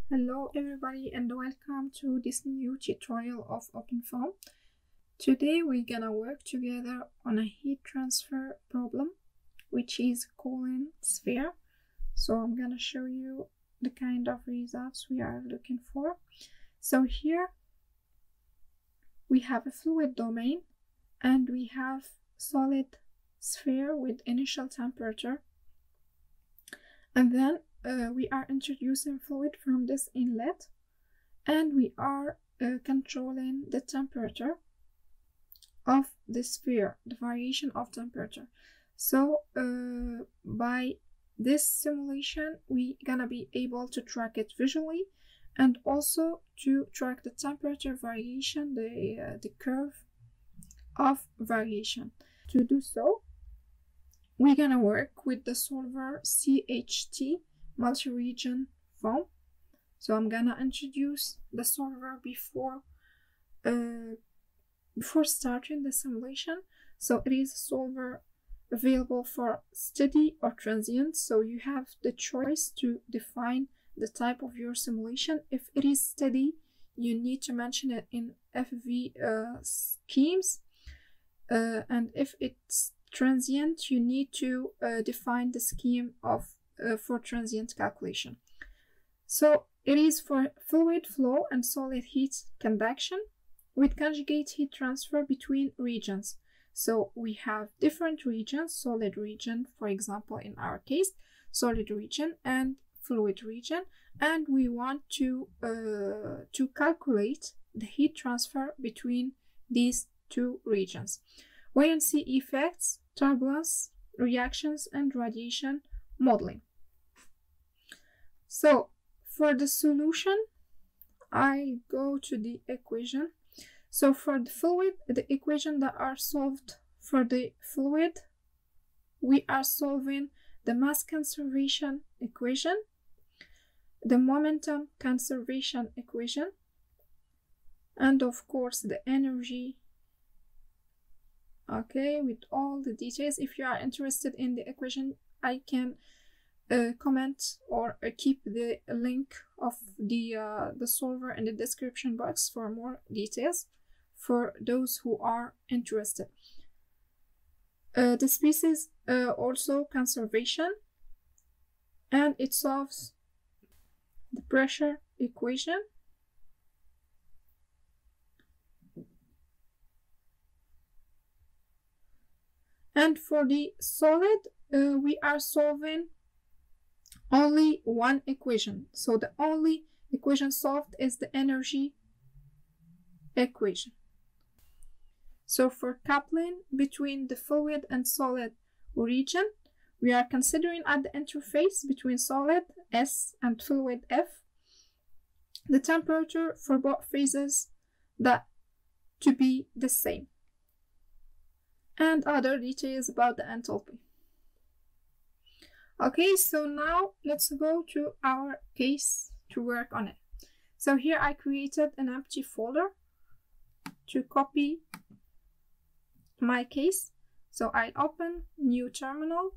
Hello everybody and welcome to this new tutorial of OpenFOAM. Today we're gonna work together on a heat transfer problem which is cooling sphere. So I'm gonna show you the kind of results we are looking for. So here we have a fluid domain and we have solid sphere with initial temperature, and then we are introducing fluid from this inlet and we are controlling the temperature of the sphere, the variation of temperature. So by this simulation we're gonna be able to track it visually and also to track the temperature variation, the curve of variation. To do so, we're gonna work with the solver chtMultiRegionFoam. So I'm gonna introduce the solver before starting the simulation. So it is a solver available for steady or transient. So you have the choice to define the type of your simulation. If it is steady, you need to mention it in FV schemes, and if it's transient, you need to define the scheme of for transient calculation. So it is for fluid flow and solid heat conduction with conjugate heat transfer between regions. So we have different regions, solid region, for example, in our case, solid region and fluid region, and we want to calculate the heat transfer between these two regions. Buoyancy effects, turbulence, reactions, and radiation modeling. So for the solution, I go to the equation. So for the fluid, the equation that are solved for the fluid, we are solving the mass conservation equation, the momentum conservation equation, and of course the energy. Okay, with all the details. If you are interested in the equation, I can comment or keep the link of the solver in the description box for more details for those who are interested. The species also conservation, and it solves the pressure equation, and for the solid we are solving only one equation. So the only equation solved is the energy equation. So for coupling between the fluid and solid region, we are considering at the interface between solid S and fluid F the temperature for both phases that to be the same, and other details about the enthalpy. Okay, so now let's go to our case to work on it. So here I created an empty folder to copy my case. So I open new terminal.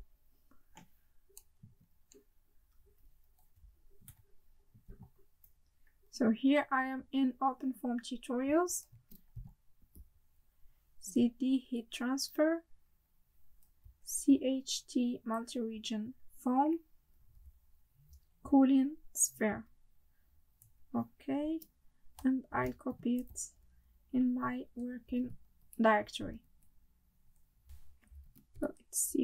So here I am in OpenFOAM tutorials, cd heat transfer, chtMultiRegionFoam, cooling sphere. Okay, and I copy it in my working directory. So it's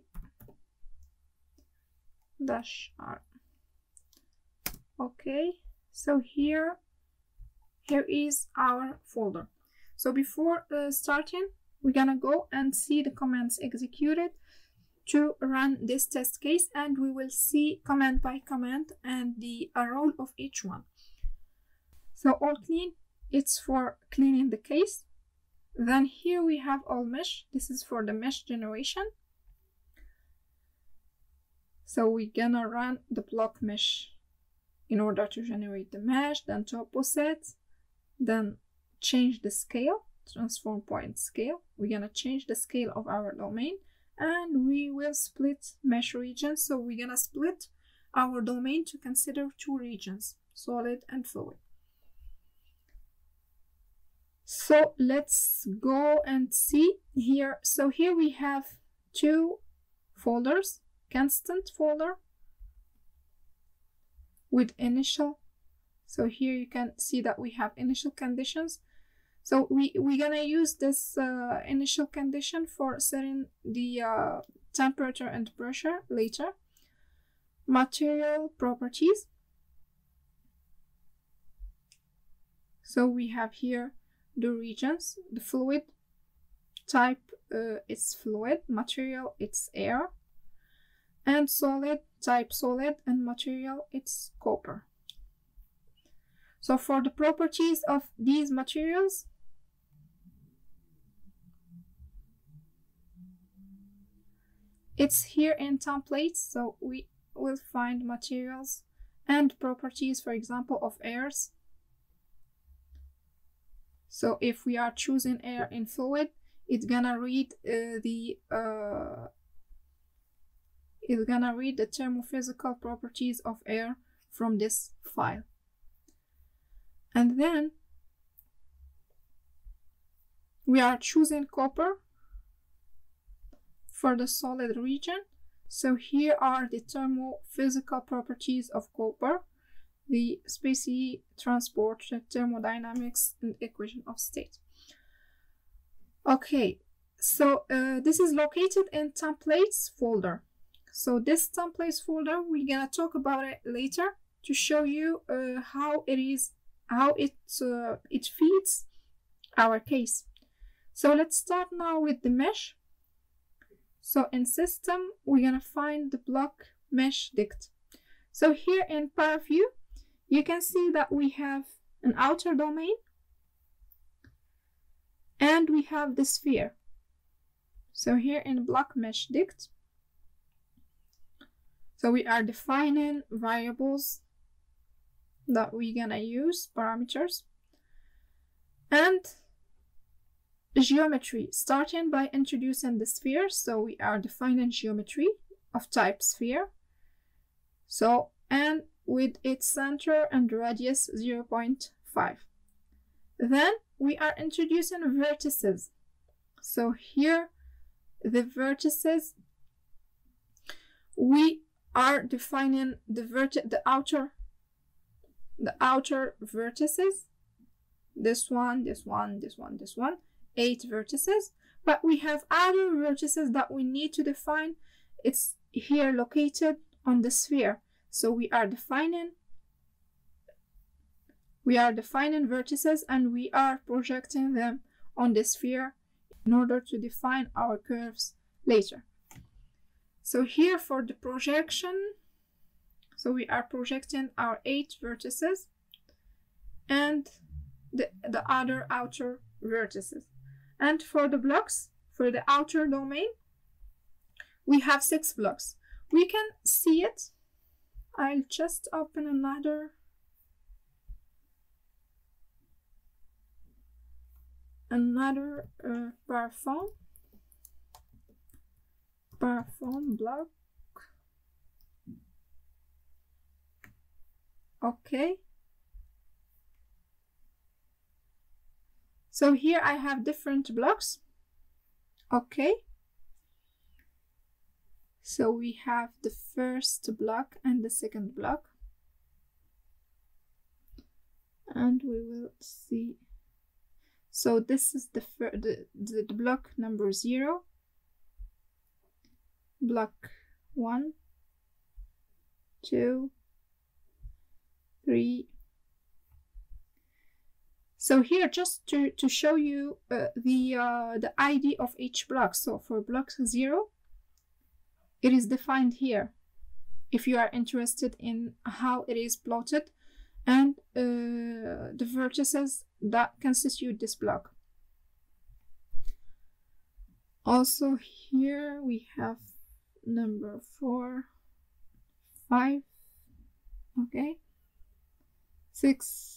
cp-r. Okay, so here is our folder. So before starting, we're gonna go and see the commands executed to run this test case, and we will see command by command and the role of each one. So all clean, it's for cleaning the case. Then here we have all mesh. This is for the mesh generation. So we're gonna run the block mesh in order to generate the mesh, then topo set, then change the scale, transform point scale. We're gonna change the scale of our domain, and we will split mesh region. So we're gonna split our domain to consider two regions, solid and fluid. So let's go and see here. So here we have two folders, constant folder with initial. So here you can see that we have initial conditions. So we're gonna use this initial condition for setting the temperature and pressure later. Material properties. So we have here the regions, the fluid type is fluid, material it's air, and solid type solid, and material it's copper. So for the properties of these materials, it's here in templates, so we will find materials and properties, for example, of airs. So if we are choosing air in fluid, it's gonna read the thermophysical properties of air from this file. And then we are choosing copper for the solid region. So here are the thermophysical properties of copper, the species, transport, thermodynamics, and equation of state. Okay, so this is located in templates folder. So this templates folder, we're gonna talk about it later to show you how it feeds our case. So let's start now with the mesh. So in system, we're gonna find the block mesh dict. So here in Parview, you can see that we have an outer domain and we have the sphere. So here in block mesh dict, so we are defining variables that we're gonna use, parameters, and geometry, starting by introducing the sphere. So we are defining geometry of type sphere. So, and with its center and radius 0.5. Then we are introducing vertices. So here, the vertices, we are defining the outer vertices. This one, 8 vertices. But we have other vertices that we need to define. It's here located on the sphere. So we are defining vertices and we are projecting them on the sphere in order to define our curves later. So here for the projection, so we are projecting our 8 vertices and the other outer vertices. And for the blocks, for the outer domain, we have 6 blocks. We can see it. I'll just open another OpenFOAM block. Okay. So here I have different blocks. Okay. So we have the first block and the second block. And we will see. So this is the block number 0. Block 1, 2, 3. So here, just to show you the ID of each block. So for block 0, it is defined here, if you are interested in how it is plotted and the vertices that constitute this block. Also here we have number 4, 5, okay, 6.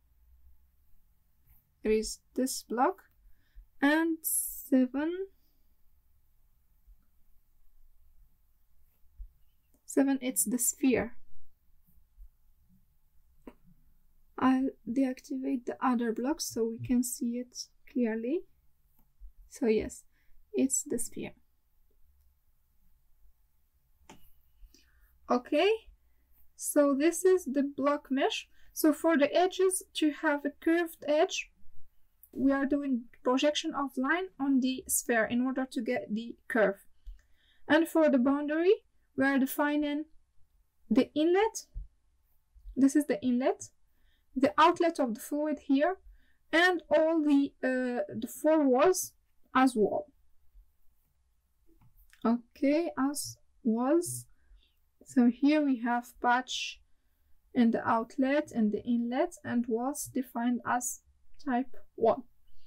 There is this block, and 7. 7, it's the sphere. deactivate the other blocks so we can see it clearly. So yes, it's the sphere. Okay, so this is the block mesh. So for the edges, to have a curved edge, we are doing projection of line on the sphere in order to get the curve. And for the boundary, we are defining the inlet. This is the inlet, the outlet of the fluid here, and all the 4 walls as wall. Okay, as walls. So here we have patch in the outlet and the inlet, and walls defined as type 1.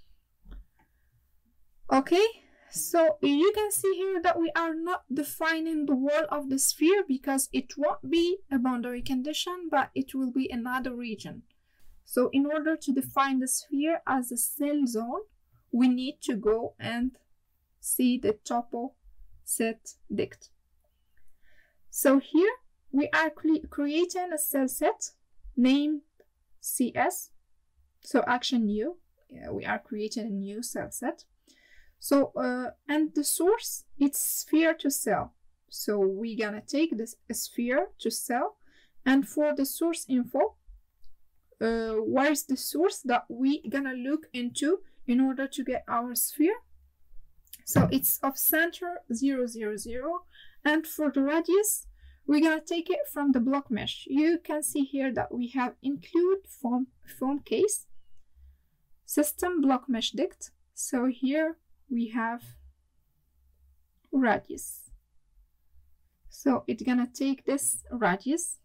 Okay, so you can see here that we are not defining the wall of the sphere because it won't be a boundary condition, but it will be another region. So in order to define the sphere as a cell zone, we need to go and see the topo set dict. So here we are creating a cell set named CS. So action new, we are creating a new cell set. So and the source, it's sphere to cell. So we're gonna take this sphere to cell, and for the source info, where is the source that we gonna look into in order to get our sphere? So it's of center 0, 0, 0, and for the radius, we're gonna take it from the block mesh. You can see here that we have include foam case, system block mesh dict. So here we have radius. So it's gonna take this radius,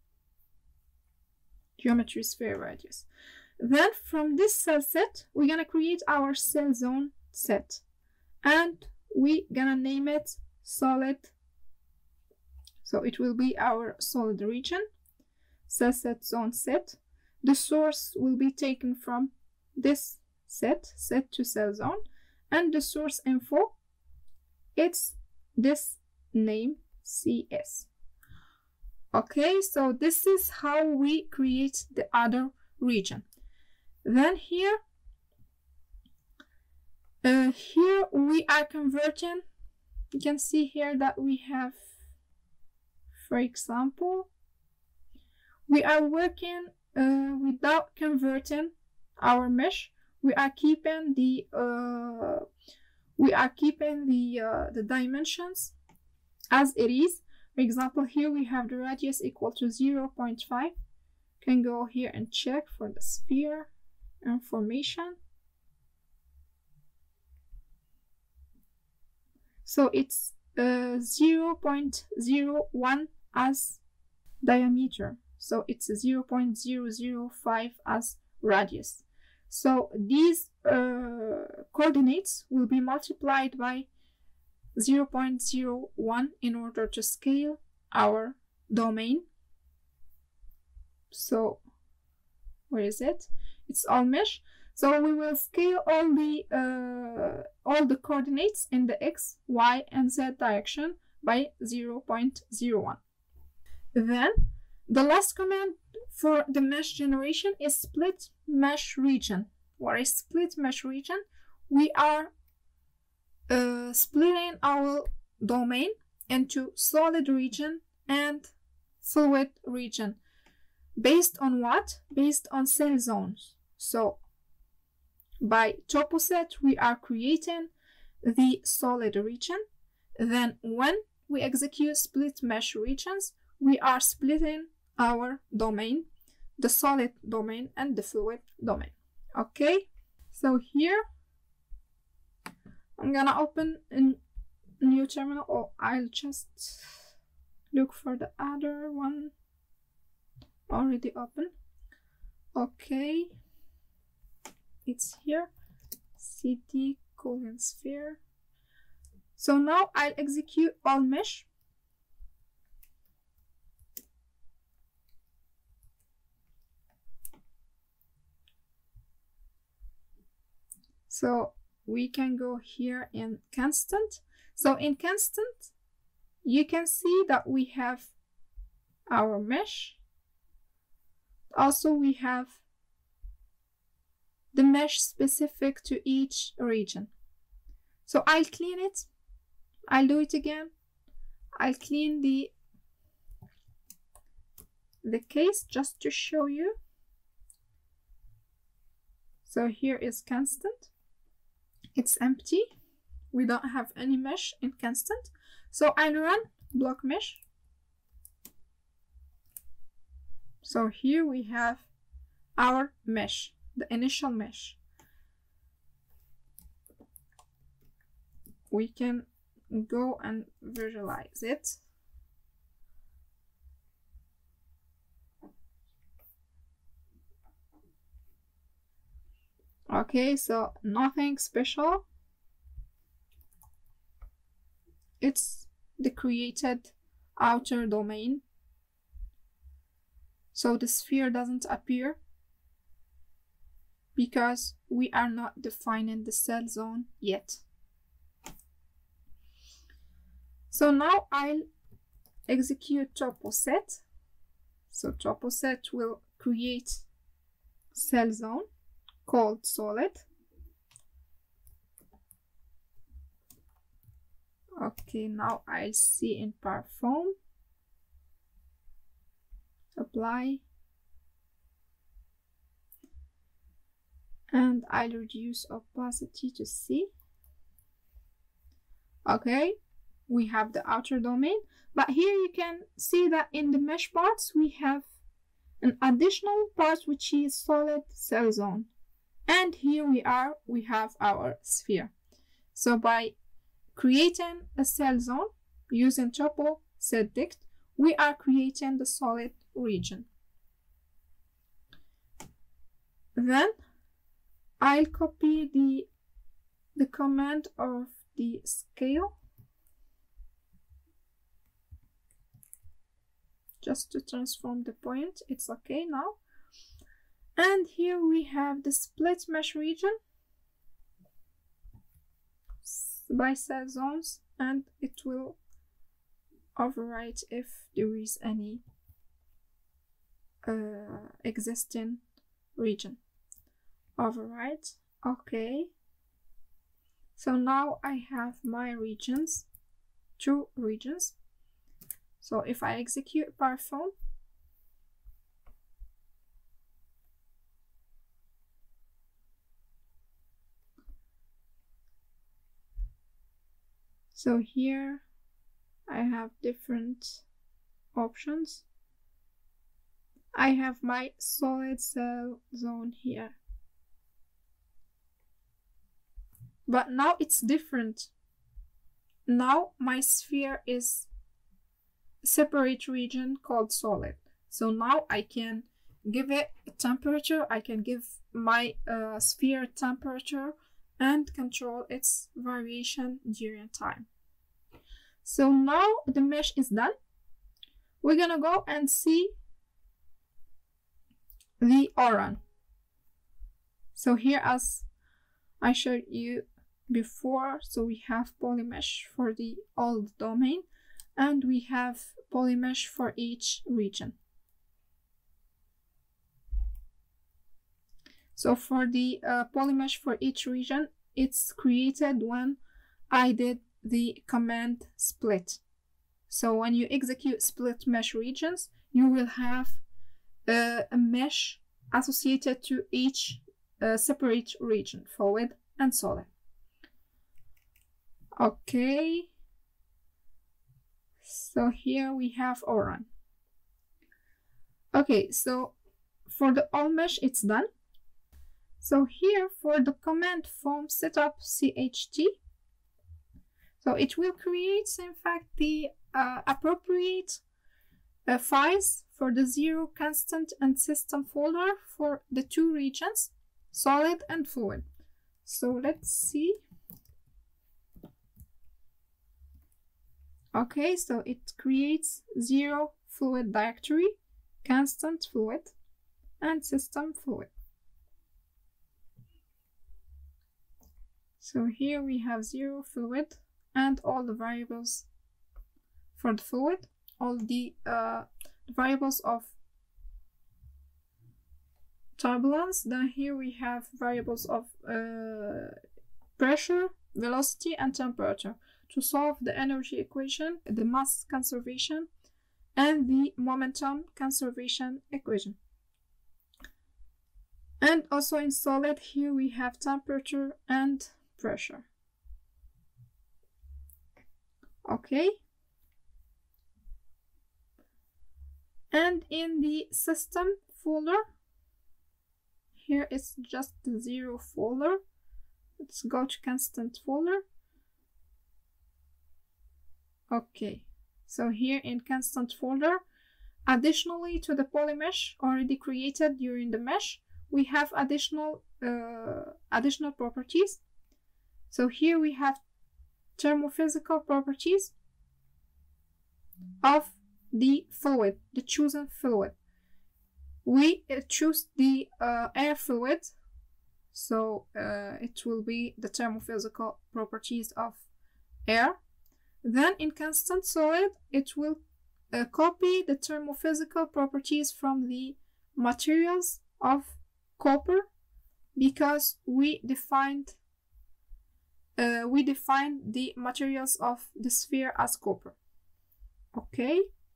geometry sphere radius. Then from this cell set, we're gonna create our cell zone set, and we're gonna name it solid. So it will be our solid region, cell set zone set. The source will be taken from this set to cell zone, and the source info, it's this name CS. Okay, so this is how we create the other region. Then here we are converting. You can see here that we have, for example, we are working without converting our mesh. We are keeping the dimensions as it is. For example, here we have the radius equal to 0.5. Can go here and check for the sphere information. So it's 0.01 as diameter. So it's 0.005 as radius. So these coordinates will be multiplied by 0.01 in order to scale our domain. So where is it? It's all mesh. So we will scale all the coordinates in the x, y, and z direction by 0.01. Then the last command for the mesh generation is split mesh region. What is split mesh region? We are splitting our domain into solid region and fluid region. Based on what? Based on cell zones. So by topo set, we are creating the solid region. Then when we execute split mesh regions, we are splitting our domain, the solid domain and the fluid domain. Okay, so here I'm gonna open a new terminal, or I'll just look for the other one already open. Okay, it's here, cd : sphere. So now I'll execute all mesh. So we can go here in constant. So in constant, you can see that we have our mesh. Also, we have the mesh specific to each region. So I'll clean it. I'll do it again. I'll clean the case just to show you. So here is constant. It's empty. We don't have any mesh in constant. So I'll run block mesh. So here we have our mesh, the initial mesh. We can go and visualize it. Okay, so nothing special. It's the created outer domain. So the sphere doesn't appear because we are not defining the cell zone yet. So now I'll execute toposet. So toposet will create cell zone called solid. Okay, now I'll see in OpenFOAM. Apply. And I'll reduce opacity to C. Okay, we have the outer domain, but here you can see that in the mesh parts we have an additional part which is solid cell zone. And here we have our sphere. So by creating a cell zone using toposet, we are creating the solid region. Then I'll copy the command of the scale just to transform the point. It's okay now. And here we have the split mesh region by cell zones, and it will overwrite if there is any existing region. Overwrite. Okay. So now I have my regions, 2 regions. So if I execute OpenFOAM, so here I have different options. I have my solid cell zone here. But now it's different. Now my sphere is a separate region called solid. So now I can give it a temperature. I can give my sphere temperature and control its variation during time. So now the mesh is done. We're gonna go and see the ORAN. So here, as I showed you before, so we have polymesh for the old domain and we have polymesh for each region. So for the polymesh for each region, it's created when I did the command split. So when you execute split mesh regions, you will have a mesh associated to each separate region, fluid and solid. Okay, so here we have ORAN. Okay, so for the all mesh, it's done. So here for the command foam setup cht, so it will create, in fact, the appropriate files for the 0, constant, and system folder for the 2 regions, solid and fluid. So let's see. Okay, so it creates 0 fluid directory, constant fluid, and system fluid. So here we have 0 fluid and all the variables for the fluid, all the variables of turbulence. Then here we have variables of pressure, velocity, and temperature to solve the energy equation, the mass conservation, and the momentum conservation equation. And also in solid, here we have temperature and pressure. Okay. And in the system folder, here it's just the 0 folder. Let's go to constant folder. Okay, so here in constant folder, additionally to the polymesh already created during the mesh, we have additional properties. So here we have thermophysical properties of the fluid, the chosen fluid. We choose the air fluid, so it will be the thermophysical properties of air. Then in constant solid, it will copy the thermophysical properties from the materials of copper, because we defined the materials of the sphere as copper. Okay.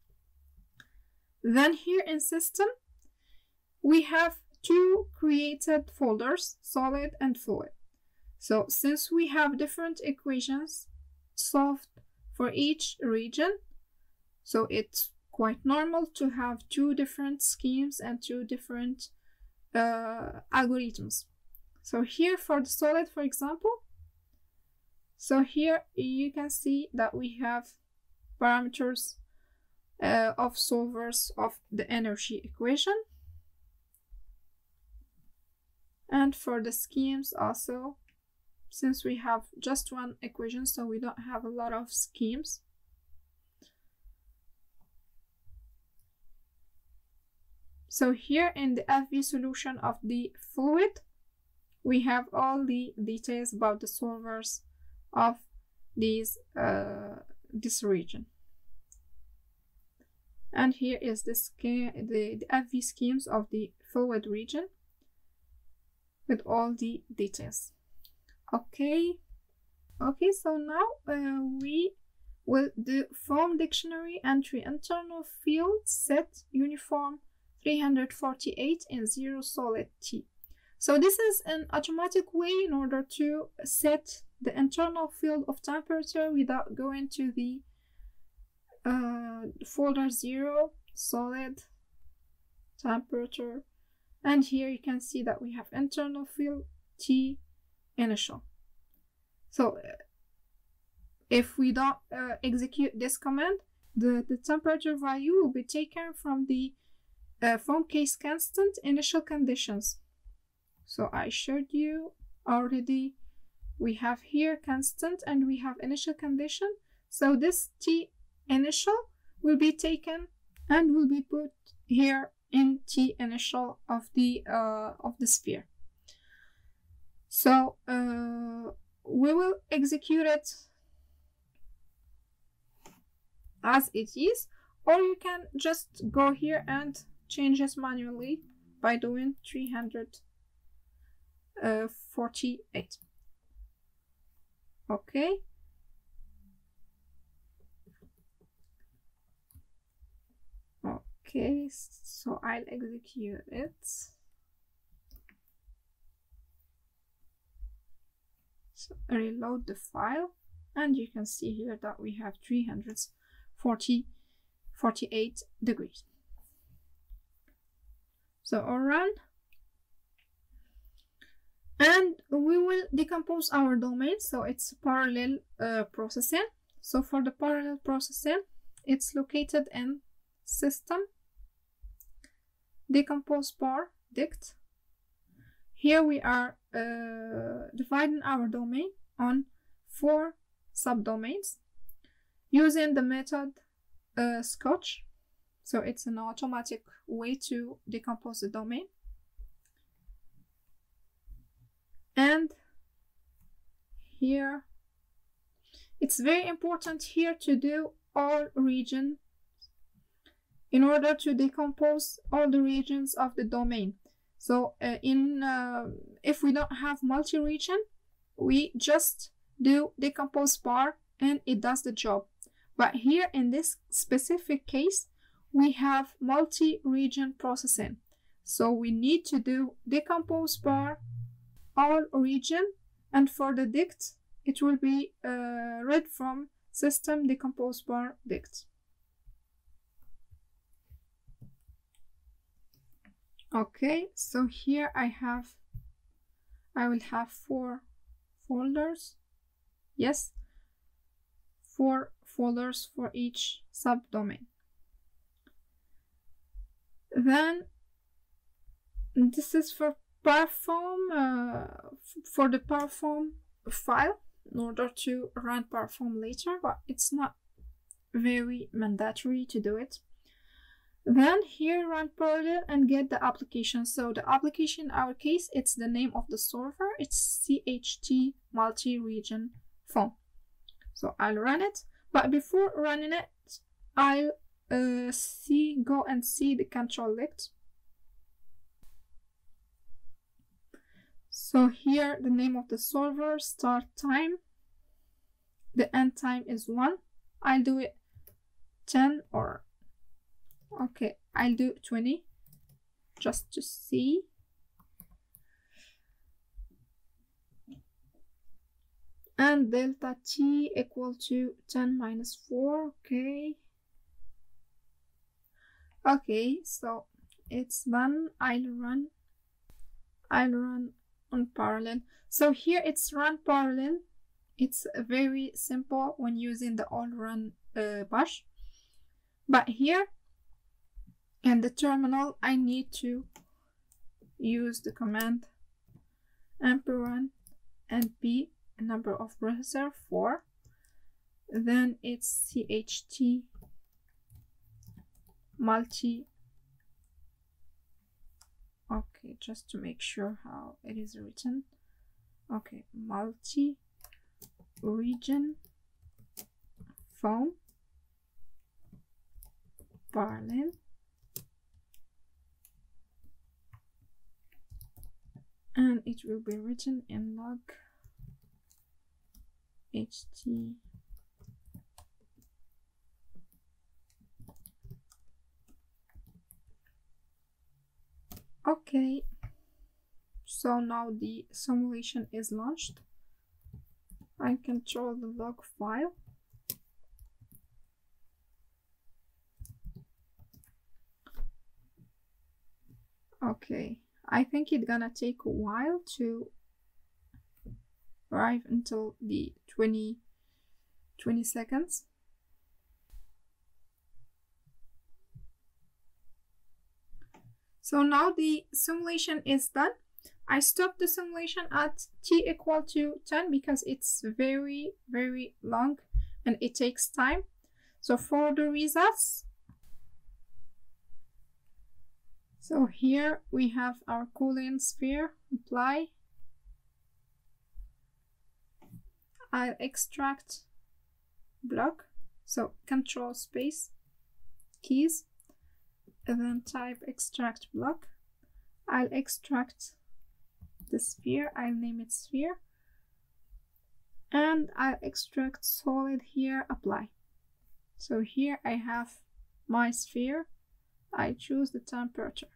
Then here in system, we have two created folders, solid and fluid. So since we have different equations solved for each region, so it's quite normal to have two different schemes and two different algorithms. So here for the solid, for example, so here you can see that we have parameters of solvers of the energy equation. And for the schemes also, since we have just one equation, so we don't have a lot of schemes. So here in the FV solution of the fluid, we have all the details about the solvers of this region. And here is the FV schemes of the fluid region with all the details. Okay, so now we will do foam dictionary entry internal field set uniform 348 in 0 solid T. So this is an automatic way in order to set the internal field of temperature without going to the folder 0 solid temperature. And here you can see that we have internal field T initial. So if we don't execute this command, the temperature value will be taken from the foam case constant initial conditions. So I showed you already, we have here constant and we have initial condition. So this T initial will be taken and will be put here in T initial of the sphere. So we will execute it as it is, or you can just go here and change it manually by doing 348. Okay. Okay, so I'll execute it. So reload the file, and you can see here that we have 348 degrees. So I'll run, and we will decompose our domain. So it's parallel processing. So for the parallel processing, it's located in system, decompose par dict. Here we are dividing our domain on 4 subdomains using the method scotch. So it's an automatic way to decompose the domain. And here it's very important here to do all region in order to decompose all the regions of the domain. So if we don't have multi-region, we just do decompose bar and it does the job. But here in this specific case, we have multi-region processing. So we need to do decompose bar all region, and for the dict, it will be read from system decompose bar dict. Okay, so here I will have 4 folders. Yes, 4 folders for each subdomain. Then this is for PowerFOAM, for the PowerFOAM file, in order to run PowerFOAM later, but it's not very mandatory to do it. Then here run parallel and get the application. So the application in our case, it's the name of the solver. It's chtMultiRegionFoam. So I'll run it, but before running it, I'll go and see the control lict. So here the name of the solver, start time, the end time is 1. I'll do it 10 or okay, I'll do 20 just to see. And delta t equal to 10 minus 4. Okay, so it's done. I'll run on parallel. So here it's run parallel. It's very simple when using the all run bash. But here in the terminal, I need to use the command ampersand np number of browser 4. Then it's cht multi. Okay, just to make sure how it is written. Okay, multi-region foam parallel. And it will be written in log ht. Okay, so now the simulation is launched. I control the log file. Okay, I think it's gonna take a while to arrive until the 20 seconds. So now the simulation is done. I stopped the simulation at t equal to 10 because it's very, very long and it takes time. So for the results, so here we have our cooling sphere, apply. I'll extract block, so control space keys, and then type extract block. I'll extract the sphere, I'll name it sphere, and I'll extract solid here, apply. So here I have my sphere. I choose the temperature.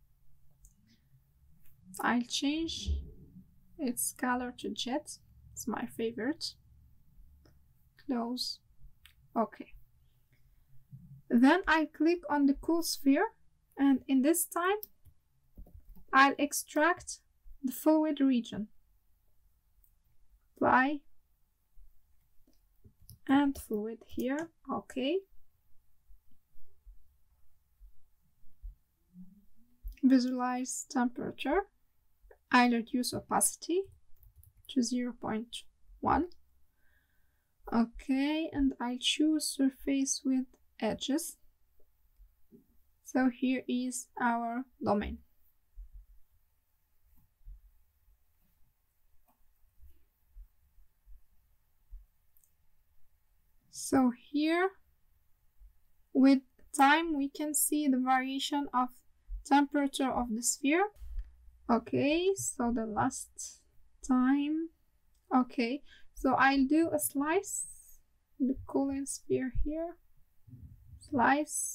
I'll change its color to jet. It's my favorite. Close. Okay. Then I click on the cool sphere, and in this time I'll extract the fluid region. Apply and fluid here. Okay. Visualize temperature. I'll reduce opacity to 0.1. Okay, and I choose surface with edges. So here is our domain. So here with time we can see the variation of temperature of the sphere. Okay, so the last time. Okay, so I'll do a slice, the cooling sphere here, slice,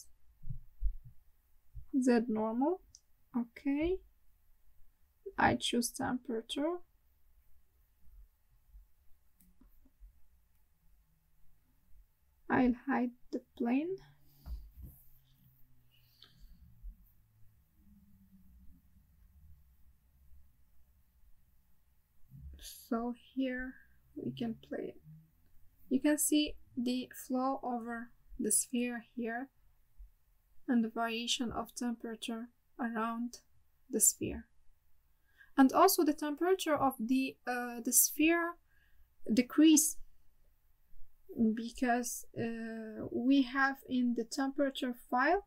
Z normal. Okay, I choose temperature. I'll hide the plane. So here we can play it. You can see the flow over the sphere here and the variation of temperature around the sphere. And also the temperature of the sphere decrease because we have in the temperature file.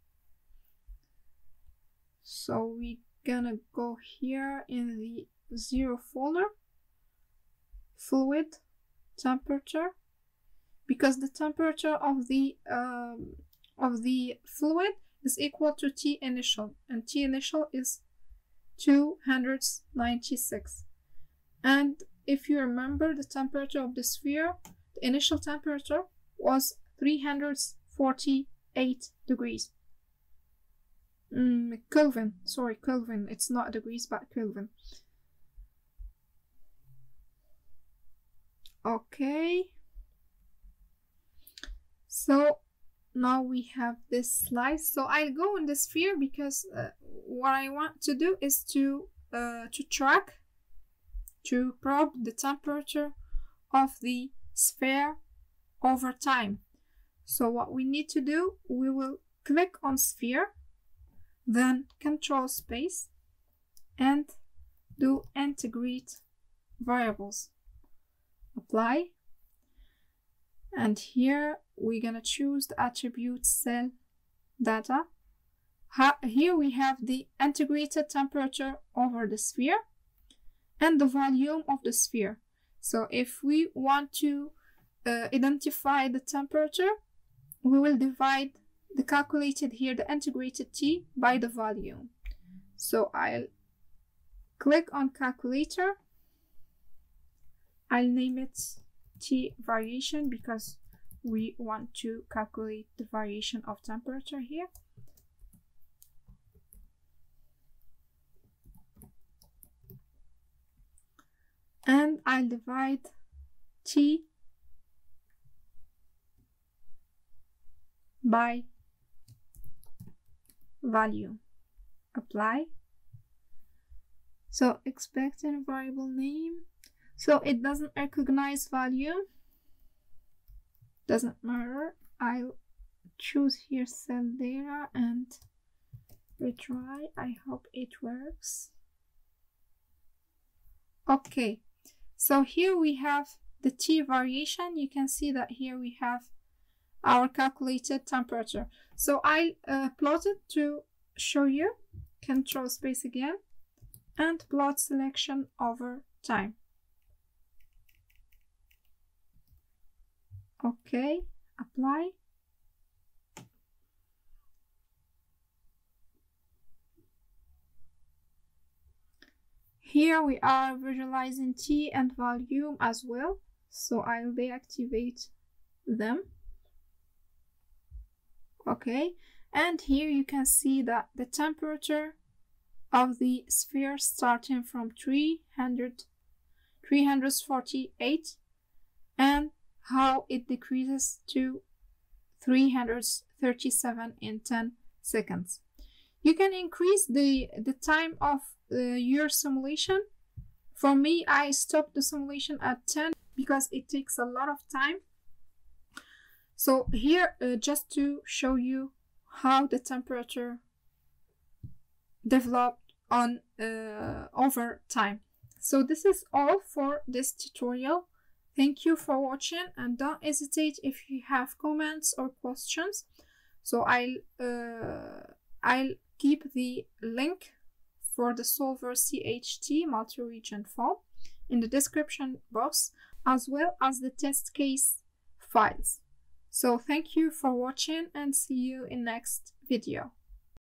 So we're gonna go here in the 0 folder, fluid temperature, because the temperature of the fluid is equal to T initial, and T initial is 296. And if you remember the temperature of the sphere, the initial temperature was 348 degrees. Kelvin, sorry, Kelvin, it's not degrees but Kelvin. Okay, so now we have this slice. So I'll go in the sphere because what I want to do is to track, to probe the temperature of the sphere over time. So what we need to do, we will click on sphere, then control space and do integrate variables, apply, and here we're gonna choose the attribute cell data. Here we have the integrated temperature over the sphere and the volume of the sphere. So if we want to identify the temperature, we will divide the calculated here, the integrated T, by the volume. So I'll click on calculator. I'll name it T variation because we want to calculate the variation of temperature here. And I'll divide T by value, apply. So expected variable name, so it doesn't recognize value, doesn't matter. I'll choose here cell data and retry. I hope it works. Okay, so here we have the T variation. You can see that here we have our calculated temperature. So I plot it to show you. Control space again and plot selection over time. Okay, apply. Here we are visualizing T and volume as well, so I'll deactivate them. Okay, and here you can see that the temperature of the sphere starting from 348 and how it decreases to 337 in 10 seconds. You can increase the time of your simulation. For me, I stopped the simulation at 10 because it takes a lot of time. So here, just to show you how the temperature developed on over time. So this is all for this tutorial. Thank you for watching, and don't hesitate if you have comments or questions. So I'll keep the link for the solver chtMultiRegionFoam in the description box, as well as the test case files. So thank you for watching and see you in next video.